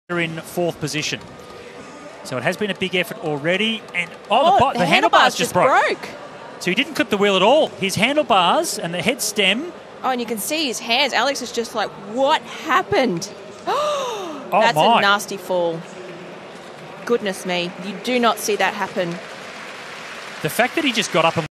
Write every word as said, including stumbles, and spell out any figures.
They're in fourth position. So it has been a big effort already. And oh, oh the, bo- the, the handlebars, handlebars just broke. broke. So he didn't clip the wheel at all. His handlebars and the head stem. Oh, and you can see his hands. Alex is just like, what happened? Oh, That's my. a nasty fall. Goodness me. You do not see that happen. The fact that he just got up and